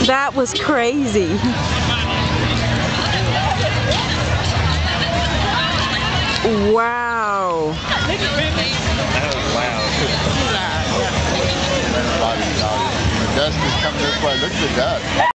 That was crazy. Wow. That was loud. The dust is coming this way. Look at the dust.